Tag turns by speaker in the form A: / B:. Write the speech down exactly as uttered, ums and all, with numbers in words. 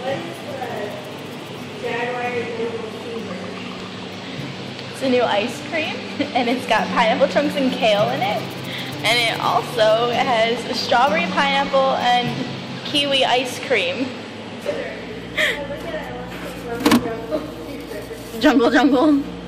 A: What is the Jaguars?
B: It's a new ice cream, and it's got pineapple chunks and kale in it. And it also has strawberry, pineapple, and kiwi ice cream. Jungle Jungle.